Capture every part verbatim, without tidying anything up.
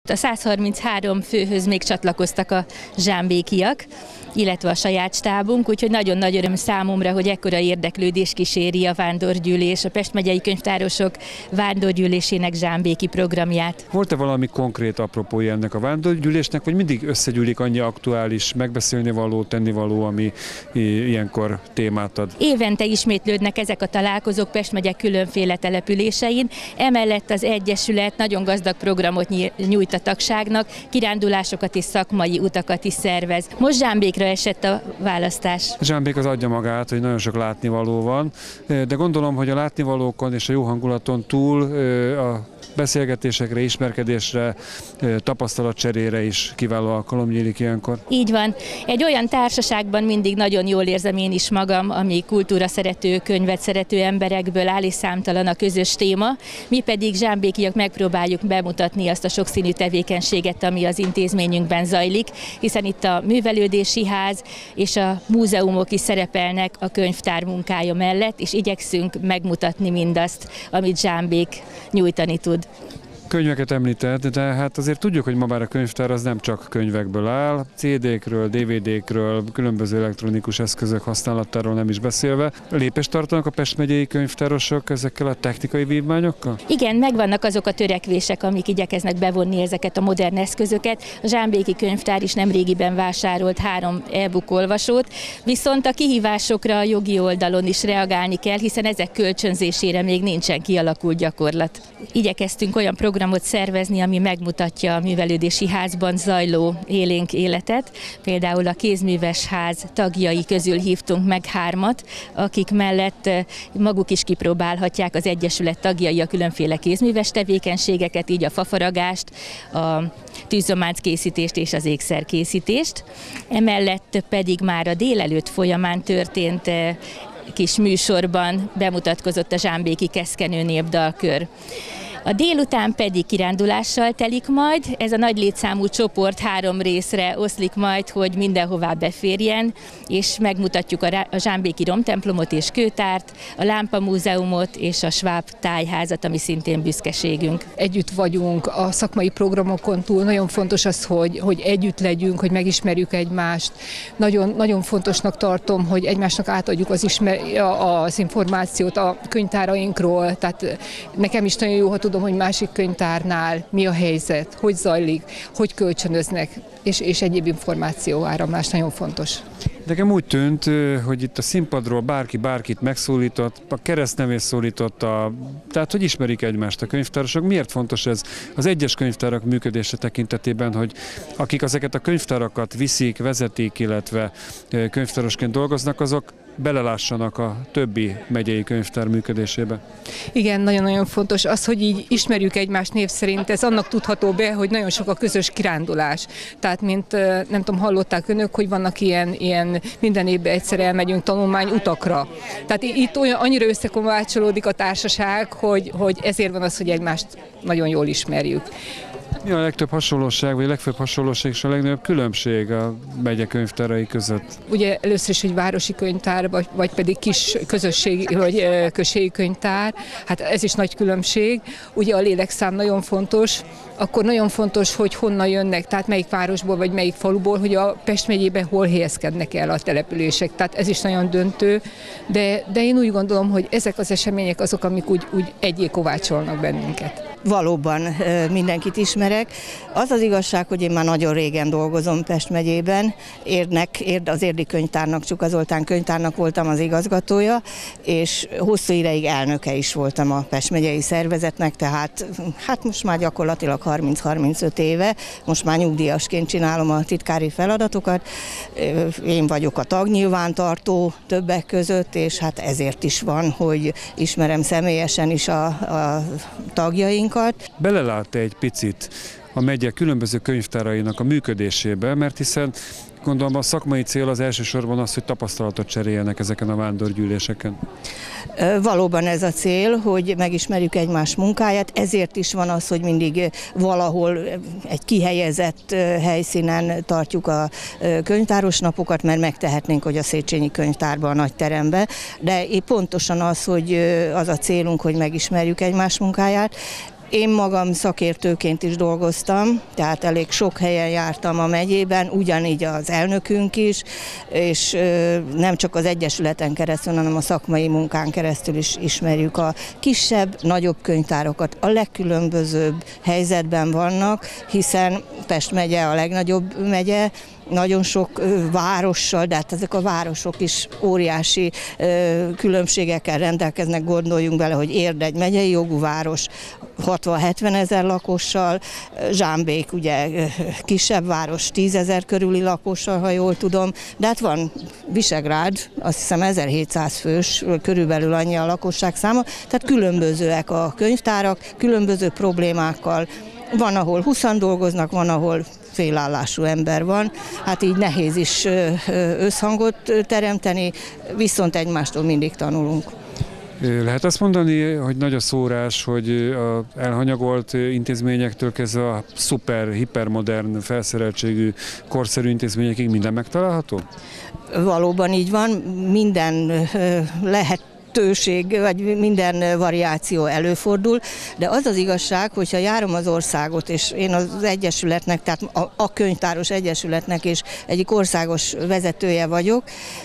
A száz harminchárom főhöz még csatlakoztak a zsámbékiak, illetve a saját stábunk, úgyhogy nagyon nagy öröm számomra, hogy ekkora érdeklődés kíséri a vándorgyűlés, a Pest megyei könyvtárosok vándorgyűlésének zsámbéki programját. Volt-e valami konkrét apropója ennek a vándorgyűlésnek, vagy mindig összegyűlik annyi aktuális, megbeszélni való, tennivaló, ami ilyenkor témát ad? Évente ismétlődnek ezek a találkozók Pest megye különféle településein, emellett az Egyesület nagyon gazdag programot nyújt a tagságnak, kirándulásokat és szakmai utakat is szervez. Most zsámbékra esett a választás. Zsámbék az adja magát, hogy nagyon sok látnivaló van, de gondolom, hogy a látnivalókon és a jó hangulaton túl a beszélgetésekre, ismerkedésre, tapasztalatcserére is kiváló alkalom nyílik ilyenkor. Így van. Egy olyan társaságban mindig nagyon jól érzem én is magam, ami kultúra szerető, könyvet szerető emberekből áll, és számtalan a közös téma. Mi pedig zsámbékiak megpróbáljuk bemutatni azt a sokszínű tevékenységet, ami az intézményünkben zajlik, hiszen itt a művelődési ház és a múzeumok is szerepelnek a könyvtár munkája mellett, és igyekszünk megmutatni mindazt, amit Zsámbék nyújtani tud. Könyveket említett, de hát azért tudjuk, hogy ma már a könyvtár az nem csak könyvekből áll, cé dé-kről, dé vé dé-kről, különböző elektronikus eszközök használatáról nem is beszélve. Lépést tartanak a Pest megyei könyvtárosok ezekkel a technikai vívmányokkal? Igen, megvannak azok a törekvések, amik igyekeznek bevonni ezeket a modern eszközöket. A zsámbéki könyvtár is nemrégiben vásárolt három e-book olvasót, viszont a kihívásokra a jogi oldalon is reagálni kell, hiszen ezek kölcsönzésére még nincsen kialakult gyakorlat. Igyekeztünk olyan programot szervezni, ami megmutatja a művelődési házban zajló élénk életet. Például a kézműves ház tagjai közül hívtunk meg hármat, akik mellett maguk is kipróbálhatják az Egyesület tagjai a különféle kézműves tevékenységeket, így a fafaragást, a tűzománc készítést és az ékszerkészítést. Emellett pedig már a délelőtt folyamán történt kis műsorban bemutatkozott a zsámbéki keszkenő népdalkör. A délután pedig kirándulással telik majd, ez a nagy létszámú csoport három részre oszlik majd, hogy mindenhová beférjen, és megmutatjuk a zsámbéki romtemplomot és kőtárt, a Lámpa Múzeumot és a Schwab tájházat, ami szintén büszkeségünk. Együtt vagyunk a szakmai programokon túl, nagyon fontos az, hogy, hogy együtt legyünk, hogy megismerjük egymást. Nagyon, nagyon fontosnak tartom, hogy egymásnak átadjuk az, ismer, az információt a könyvtárainkról, tehát nekem is nagyon jó, ha tudom, hogy másik könyvtárnál mi a helyzet, hogy zajlik, hogy kölcsönöznek, és, és egyéb információ áramlás nagyon fontos. Nekem úgy tűnt, hogy itt a színpadról bárki bárkit megszólított, a keresztnevét szólította, tehát hogy ismerik egymást a könyvtárosok. Miért fontos ez az egyes könyvtárak működése tekintetében, hogy akik ezeket a könyvtárakat viszik, vezetik, illetve könyvtárosként dolgoznak, azok belelássanak a többi megyei könyvtár működésébe? Igen, nagyon-nagyon fontos az, hogy így ismerjük egymást név szerint, ez annak tudható be, hogy nagyon sok a közös kirándulás. Tehát, mint nem tudom, hallották önök, hogy vannak ilyen, ilyen minden évben egyszer elmegyünk tanulmány utakra. Tehát itt olyan, annyira összekovácsolódik a társaság, hogy, hogy ezért van az, hogy egymást nagyon jól ismerjük. Mi a legtöbb hasonlóság, vagy a legfőbb hasonlóság és a legnagyobb különbség a megye könyvtárai között? Ugye először is egy városi könyvtár, vagy, vagy pedig kis közösségi, vagy községi könyvtár, hát ez is nagy különbség. Ugye a lélekszám nagyon fontos, akkor nagyon fontos, hogy honnan jönnek, tehát melyik városból, vagy melyik faluból, hogy a Pest megyében hol helyezkednek el a települések. Tehát ez is nagyon döntő, de, de én úgy gondolom, hogy ezek az események azok, amik úgy, úgy egyé kovácsolnak bennünket. Valóban mindenkit ismerek. Az az igazság, hogy én már nagyon régen dolgozom Pest megyében. Érdnek, érd, az Érdi Könyvtárnak, Csuka Zoltán könyvtárnak voltam az igazgatója, és hosszú ideig elnöke is voltam a Pest megyei szervezetnek, tehát hát most már gyakorlatilag harminc-harmincöt éve, most már nyugdíjasként csinálom a titkári feladatokat. Én vagyok a tagnyilvántartó többek között, és hát ezért is van, hogy ismerem személyesen is a, a tagjainkat. Belelát-e egy picit a megye különböző könyvtárainak a működésébe, mert hiszen gondolom a szakmai cél az elsősorban az, hogy tapasztalatot cseréljenek ezeken a vándorgyűléseken. Valóban ez a cél, hogy megismerjük egymás munkáját, ezért is van az, hogy mindig valahol egy kihelyezett helyszínen tartjuk a könyvtáros napokat, mert megtehetnénk, hogy a Széchenyi könyvtárban, a nagy terembe, de pontosan az, hogy az a célunk, hogy megismerjük egymás munkáját. Én magam szakértőként is dolgoztam, tehát elég sok helyen jártam a megyében, ugyanígy az elnökünk is, és nem csak az egyesületen keresztül, hanem a szakmai munkán keresztül is ismerjük a kisebb, nagyobb könyvtárokat. A legkülönbözőbb helyzetben vannak, hiszen Pest megye a legnagyobb megye, nagyon sok várossal, de hát ezek a városok is óriási különbségekkel rendelkeznek, gondoljunk bele, hogy Érd egy megyei jogú város, hatvan-hetven ezer lakossal, Zsámbék ugye kisebb város, tízezer körüli lakossal, ha jól tudom, de hát van Visegrád, azt hiszem ezerhétszáz fős, körülbelül annyi a lakosság száma, tehát különbözőek a könyvtárak, különböző problémákkal. Van, ahol húszan dolgoznak, van, ahol félállású ember van, hát így nehéz is összhangot teremteni, viszont egymástól mindig tanulunk. Lehet azt mondani, hogy nagy a szórás, hogy az elhanyagolt intézményektől kezdve a szuper, hipermodern, felszereltségű, korszerű intézményekig minden megtalálható? Valóban így van, minden lehet vagy minden variáció előfordul, de az az igazság, hogyha járom az országot, és én az egyesületnek, tehát a, a könyvtáros egyesületnek is egyik országos vezetője vagyok,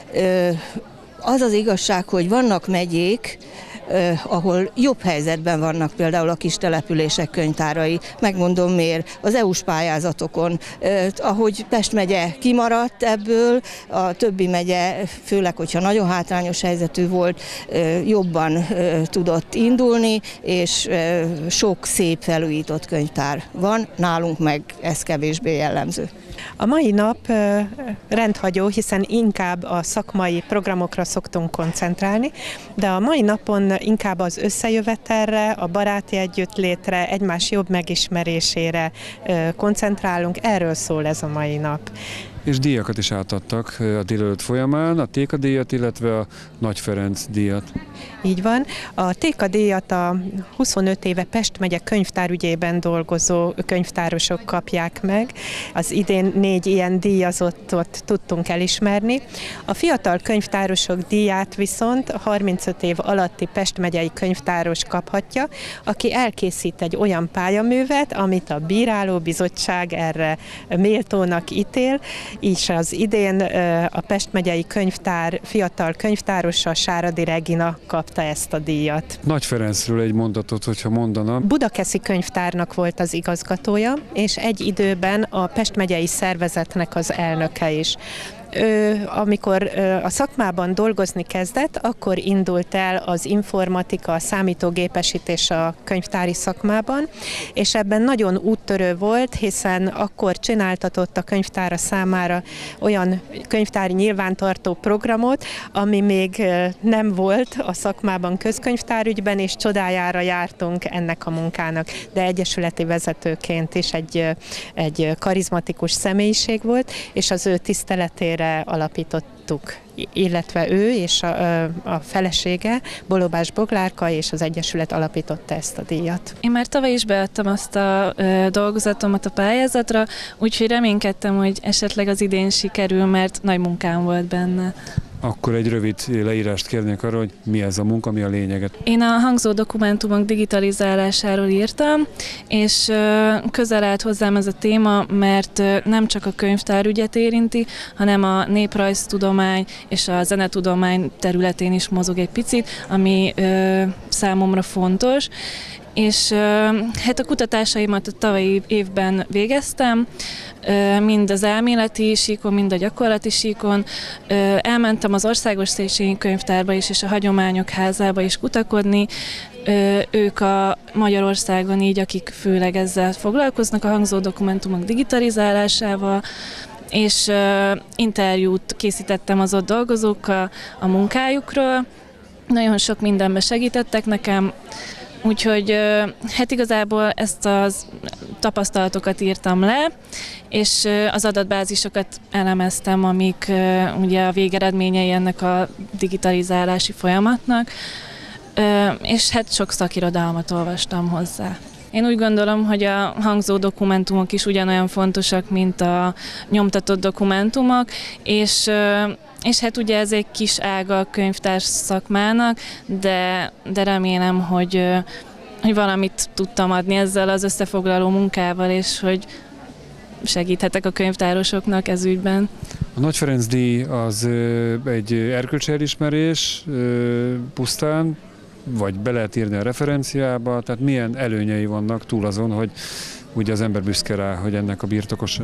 az az igazság, hogy vannak megyék, Uh, ahol jobb helyzetben vannak például a kis települések könyvtárai. Megmondom miért. Az é u-s pályázatokon, uh, ahogy Pest megye kimaradt ebből, a többi megye, főleg, hogyha nagyon hátrányos helyzetű volt, uh, jobban uh, tudott indulni, és uh, sok szép felújított könyvtár van, nálunk meg ez kevésbé jellemző. A mai nap rendhagyó, hiszen inkább a szakmai programokra szoktunk koncentrálni, de a mai napon inkább az összejövetelre, a baráti együttlétre, egymás jobb megismerésére koncentrálunk, erről szól ez a mai nap. És díjakat is átadtak a délelőtt folyamán, a Téka díjat, illetve a Nagy Ferenc díjat. Így van. A Téka díjat a huszonöt éve Pest megye könyvtárügyében dolgozó könyvtárosok kapják meg. Az idén négy ilyen díjazottot tudtunk elismerni. A fiatal könyvtárosok díját viszont a harmincöt év alatti Pest megyei könyvtáros kaphatja, aki elkészít egy olyan pályaművet, amit a bírálóbizottság erre méltónak ítél. Így az idén a Pest megyei könyvtár fiatal könyvtárosa, Sáradi Regina kapta ezt a díjat. Nagy Ferencről egy mondatot, hogyha mondana. Budakeszi könyvtárnak volt az igazgatója, és egy időben a Pest megyei szervezetnek az elnöke is. Ő, amikor a szakmában dolgozni kezdett, akkor indult el az informatika, a számítógépesítés a könyvtári szakmában, és ebben nagyon úttörő volt, hiszen akkor csináltatott a könyvtára számára olyan könyvtári nyilvántartó programot, ami még nem volt a szakmában közkönyvtárügyben, és csodájára jártunk ennek a munkának, de egyesületi vezetőként is egy, egy karizmatikus személyiség volt, és az ő tiszteletére alapítottuk, illetve ő és a, a felesége, Bolobás Boglárka, és az Egyesület alapította ezt a díjat. Én már tavaly is beadtam azt a ö, dolgozatomat a pályázatra, úgyhogy reménykedtem, hogy esetleg az idén sikerül, mert nagy munkám volt benne. Akkor egy rövid leírást kérnék arra, hogy mi ez a munka, mi a lényeget. Én a hangzó dokumentumok digitalizálásáról írtam, és közel állt hozzám ez a téma, mert nem csak a könyvtárügyet érinti, hanem a néprajztudomány és a zenetudomány területén is mozog egy picit, ami számomra fontos. És hát a kutatásaimat a tavalyi évben végeztem, mind az elméleti síkon, mind a gyakorlati síkon. Elmentem az Országos Széchenyi Könyvtárba is, és a Hagyományok Házába is kutakodni. Ők a Magyarországon így, akik főleg ezzel foglalkoznak, a hangzó dokumentumok digitalizálásával, és interjút készítettem az ott dolgozókkal a munkájukról. Nagyon sok mindenben segítettek nekem, úgyhogy hát igazából ezt a tapasztalatokat írtam le, és az adatbázisokat elemeztem, amik ugye a végeredményei ennek a digitalizálási folyamatnak, és hát sok szakirodalmat olvastam hozzá. Én úgy gondolom, hogy a hangzó dokumentumok is ugyanolyan fontosak, mint a nyomtatott dokumentumok, és És hát ugye ez egy kis ága a könyvtárs szakmának, de, de remélem, hogy, hogy valamit tudtam adni ezzel az összefoglaló munkával, és hogy segíthetek a könyvtárosoknak ez ügyben. A Nagy Ferenc díj az egy erkölcsi elismerés pusztán, vagy be lehet írni a referenciába, tehát milyen előnyei vannak túl azon, hogy ugye az ember büszke rá, hogy ennek a birtokosa?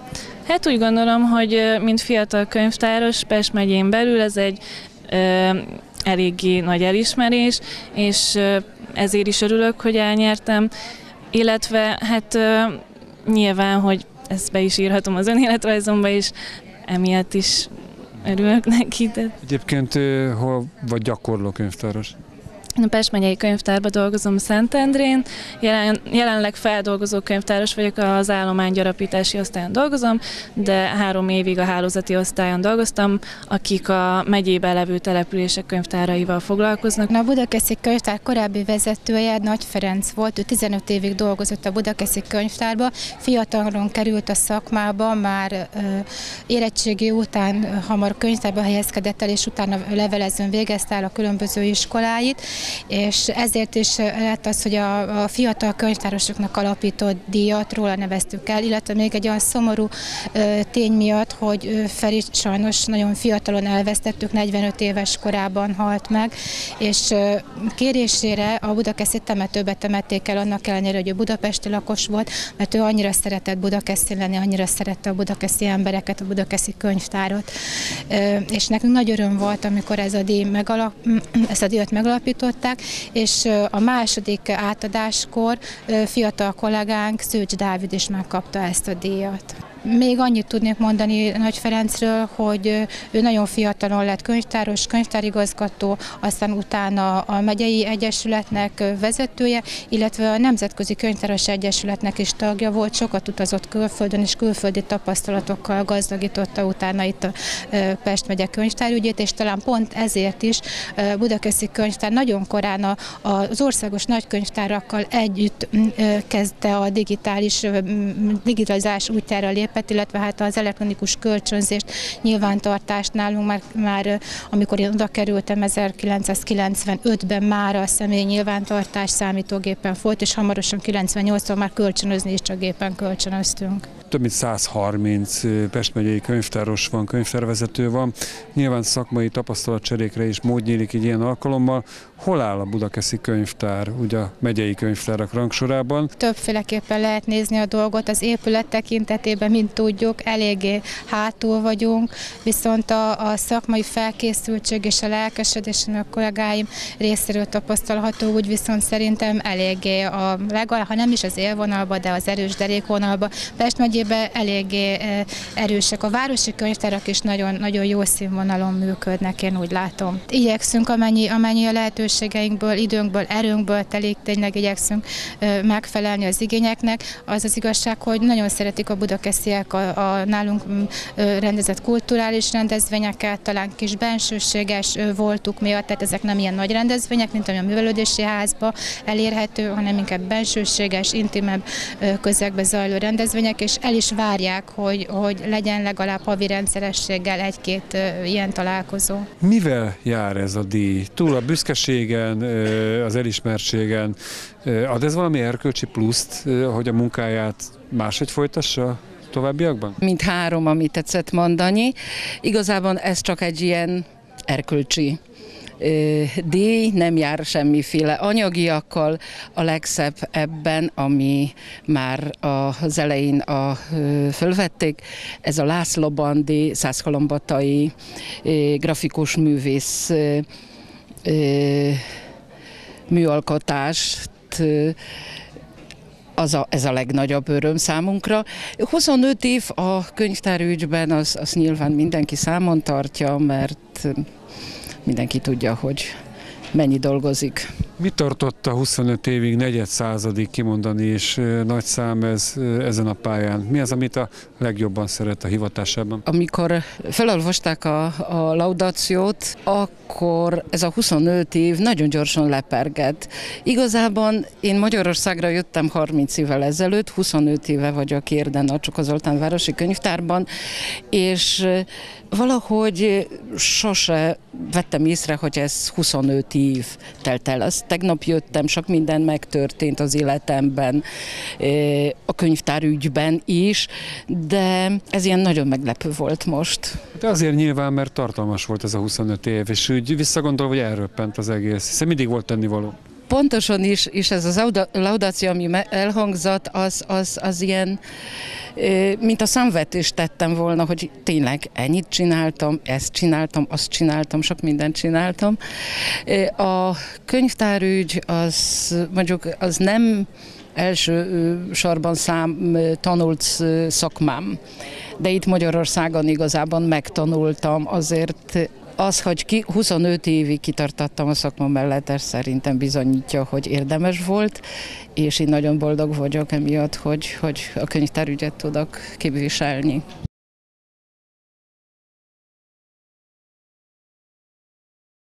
Hát úgy gondolom, hogy mint fiatal könyvtáros Pest megyén belül ez egy ö, eléggé nagy elismerés, és ö, ezért is örülök, hogy elnyertem, illetve hát ö, nyilván, hogy ezt be is írhatom az önéletrajzomba, és emiatt is örülök neki. De... Egyébként hol vagy gyakorló könyvtáros? A Pest megyei könyvtárban dolgozom Szentendrén, Jelen, jelenleg feldolgozó könyvtáros vagyok, az állománygyarapítási osztályon dolgozom, de három évig a hálózati osztályon dolgoztam, akik a megyében levő települések könyvtáraival foglalkoznak. A Budakeszi Könyvtár korábbi vezetője Nagy Ferenc volt, ő tizenöt évig dolgozott a Budakeszi Könyvtárban, fiatalon került a szakmába, már érettségi után hamar könyvtárba helyezkedett el, és utána levelezőn végezte el a különböző iskoláit, és ezért is lett az, hogy a, a fiatal könyvtárosoknak alapított díjat róla neveztük el, illetve még egy olyan szomorú ö, tény miatt, hogy ő Feri sajnos nagyon fiatalon elvesztettük, negyvenöt éves korában halt meg, és ö, kérésére a budakeszi temetőbe temették el, annak ellenére, hogy ő budapesti lakos volt, mert ő annyira szeretett Budakeszin lenni, annyira szerette a budakeszi embereket, a budakeszi könyvtárat. Ö, és nekünk nagy öröm volt, amikor ez a díj megalap, ezt a díjat megalapított, és a második átadáskor fiatal kollégánk, Szőcs Dávid is megkapta ezt a díjat. Még annyit tudnék mondani Nagy Ferencről, hogy ő nagyon fiatalon lett könyvtáros, könyvtárigazgató, aztán utána a megyei egyesületnek vezetője, illetve a Nemzetközi Könyvtáros Egyesületnek is tagja volt, sokat utazott külföldön, és külföldi tapasztalatokkal gazdagította utána itt a Pest megye könyvtárügyét, és talán pont ezért is Budakeszi Könyvtár nagyon korán az országos nagykönyvtárakkal együtt kezdte a digitális digitalizálás útjára lépni, illetve hát az elektronikus kölcsönzést, nyilvántartást nálunk már, már amikor én oda kerültem ezerkilencszázkilencvenötben már a személy nyilvántartás számítógépen folyt, és hamarosan kilencvennyolcban már kölcsönözni is csak gépen kölcsönöztünk. Több mint száz harminc Pest megyei könyvtáros van, könyvtárvezető van. Nyilván szakmai tapasztalatcserékre is mód nyílik egy ilyen alkalommal. Hol áll a budakeszi könyvtár, ugye a megyei könyvtárak rangsorában? Többféleképpen lehet nézni a dolgot. Az épület tekintetében, mint tudjuk, eléggé hátul vagyunk, viszont a, a szakmai felkészültség és a lelkesedés a kollégáim részéről tapasztalható, úgy viszont szerintem eléggé, a, legalább, ha nem is az élvonalba, de az erős derékvonalba. Pest megyében eléggé erősek. A városi könyvtárak is nagyon, nagyon jó színvonalon működnek, én úgy látom. Igyekszünk, amennyi, amennyi a lehetőségeinkből, időnkből, erőnkből telik, tényleg igyekszünk megfelelni az igényeknek. Az az igazság, hogy nagyon szeretik a budakesziek a, a nálunk rendezett kulturális rendezvényeket, talán kis bensőséges voltuk miatt, tehát ezek nem ilyen nagy rendezvények, mint ami a művelődési házba elérhető, hanem inkább bensőséges, intimebb közegbe zajló rendezvények, és el is várják, hogy, hogy legyen legalább havi rendszerességgel egy-két ilyen találkozó. Mivel jár ez a díj? Túl a büszkeségen, az elismertségen, ad ez valami erkölcsi pluszt, hogy a munkáját máshogy folytassa továbbiakban? Mint három, amit tetszett mondani. Igazából ez csak egy ilyen erkölcsi díj, nem jár semmiféle anyagiakkal. A legszebb ebben, ami már az elején a, fölvették, ez a László Bandi, szászhalombatai grafikus művész műalkotást, az a, ez a legnagyobb öröm számunkra. huszonöt év a könyvtárügyben, az, az nyilván mindenki számon tartja, mert mindenki tudja, hogy mennyi dolgozik. Mi tartott a huszonöt évig, negyed századig kimondani, és nagy szám ez ezen a pályán? Mi az, amit a legjobban szeret a hivatásában? Amikor felolvasták a, a laudációt, akkor ez a huszonöt év nagyon gyorsan lepergett. Igazából én Magyarországra jöttem harminc évvel ezelőtt, huszonöt éve vagyok Érden a Csuka Zoltán városi könyvtárban, és valahogy sose vettem észre, hogy ez huszonöt év telt el. Azt tegnap jöttem, sok minden megtörtént az életemben, a könyvtárügyben is, de ez ilyen nagyon meglepő volt most. De azért nyilván, mert tartalmas volt ez a huszonöt év, és úgy visszagondolva, hogy elröppent az egész, hiszen mindig volt tennivaló. Pontosan is, és ez az laudáció, ami elhangzott, az, az, az ilyen, mint a számvetést tettem volna, hogy tényleg ennyit csináltam, ezt csináltam, azt csináltam, sok mindent csináltam. A könyvtárügy az, mondjuk, az nem első sorban szám tanult szakmám, de itt Magyarországon igazában megtanultam, azért az, hogy ki, huszonöt évig kitartattam a szakma mellett, ez szerintem bizonyítja, hogy érdemes volt, és én nagyon boldog vagyok emiatt, hogy, hogy a könyvtárügyet tudok képviselni.